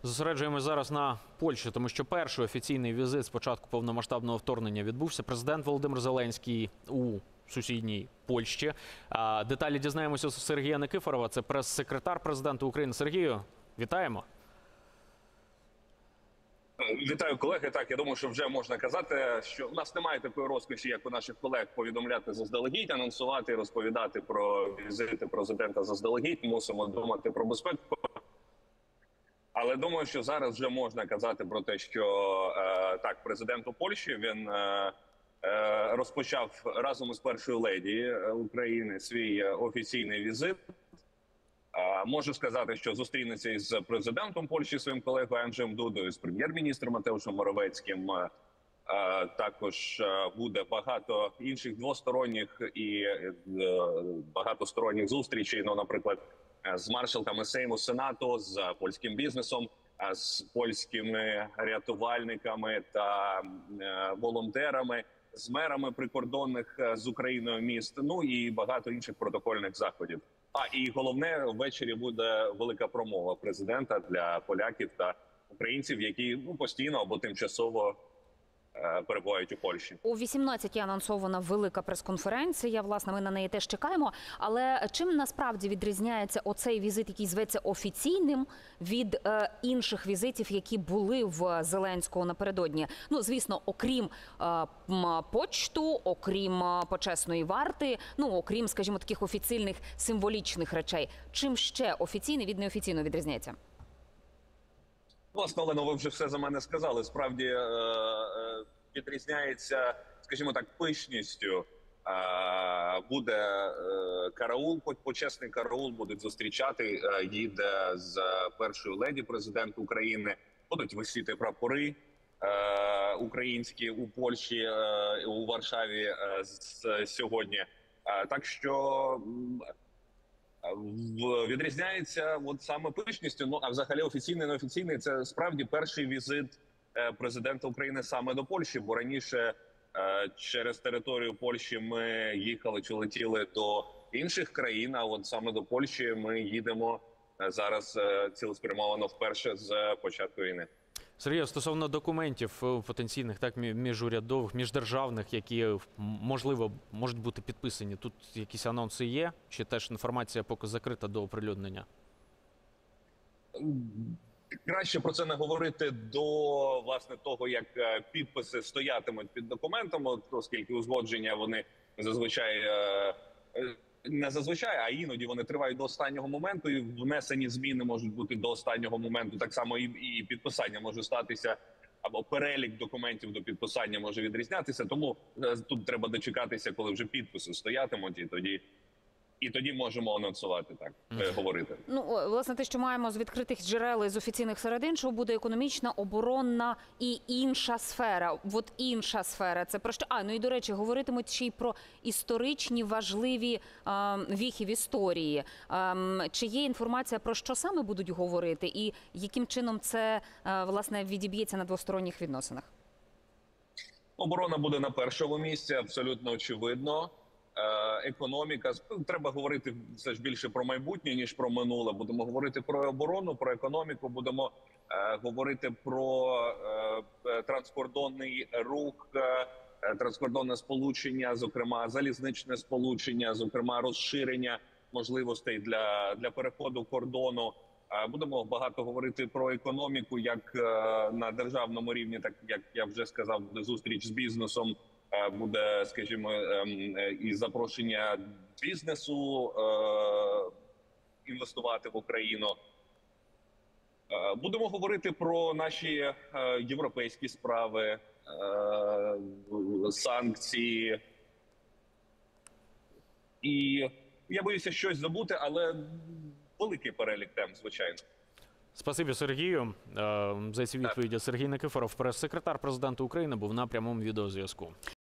Зосереджуємось зараз на Польщі, тому що перший офіційний візит з початку повномасштабного вторгнення відбувся. Президент Володимир Зеленський у сусідній Польщі. Деталі дізнаємося у Сергія Никифорова. Це прес-секретар президента України. Сергію, вітаємо. Вітаю, колеги. Так, я думаю, що вже можна казати, що у нас немає такої розкоші, як у наших колег, повідомляти заздалегідь, анонсувати, розповідати про візити президента заздалегідь. Мусимо думати про безпеку. Але думаю, що зараз вже можна казати про те, що так, президент у Польщі, він розпочав разом із першою леді України свій офіційний візит. Можу сказати, що зустрінеться із президентом Польщі, своїм колегою Анджеєм Дудою, з прем'єр-міністром Матеушем Моровецьким. Також буде багато інших двосторонніх і багатосторонніх зустрічей, ну, наприклад, з маршалками Сейму, Сенату, з польським бізнесом, з польськими рятувальниками та волонтерами, з мерами прикордонних з Україною міст, ну і багато інших протокольних заходів. І головне, ввечері буде велика промова президента для поляків та українців, які постійно або тимчасово перебувають у Польщі. О 18-й анонсована велика прес-конференція. Власне, ми на неї теж чекаємо. Але чим насправді відрізняється оцей візит, який зветься офіційним, від інших візитів, які були в Зеленського напередодні? Ну, звісно, окрім почту, окрім почесної варти, ну, окрім, скажімо, таких офіційних символічних речей. Чим ще офіційний від неофіційного відрізняється? Власне, Олено, ви вже все за мене сказали. Справді відрізняється, скажімо так, пишністю. Буде караул, почесний караул, будуть зустрічати. Їде з першою леді президент України. Будуть висіти прапори українські у Польщі, у Варшаві сьогодні. Так що відрізняється от саме пишністю, ну а взагалі офіційний, неофіційний – це справді перший візит президента України саме до Польщі, бо раніше через територію Польщі ми їхали чи летіли до інших країн, а от саме до Польщі ми їдемо зараз цілеспрямовано вперше з початку війни. Сергій, стосовно документів потенційних, так, міжурядових, міждержавних, які, можливо, можуть бути підписані, тут якісь анонси є? Чи теж інформація поки закрита до оприлюднення? Краще про це не говорити до, власне, того, як підписи стоятимуть під документом, оскільки узгодження вони зазвичай, не зазвичай, а іноді вони тривають до останнього моменту, і внесені зміни можуть бути до останнього моменту. Так само і підписання може статися, або перелік документів до підписання може відрізнятися. Тому тут треба дочекатися, коли вже підписи стоятимуть, і тоді можемо анонсувати, так, говорити. Ну, власне, те, що маємо з відкритих джерел і з офіційних середин, що буде економічна, оборонна і інша сфера. От інша сфера – це про що? Ну і, до речі, говоритимуть ще й про історичні важливі віхи в історії. Чи є інформація, про що саме будуть говорити і яким чином це, власне, відіб'ється на двосторонніх відносинах? Оборона буде на першому місці, абсолютно очевидно. Економіка, треба говорити все ж більше про майбутнє, ніж про минуле. Будемо говорити про оборону, про економіку, будемо говорити про транскордонний рух, транскордонне сполучення, зокрема залізничне сполучення, зокрема розширення можливостей для переходу кордону. Будемо багато говорити про економіку, як на державному рівні, так як я вже сказав, буде зустріч з бізнесом. Буде, скажімо, і запрошення бізнесу інвестувати в Україну. Будемо говорити про наші європейські справи, санкції. І я боюся щось забути, але великий перелік тем, звичайно. Спасибі, Сергію, за ці відповіді. Сергій Никифоров, прес-секретар президента України, був на прямому відеозв'язку.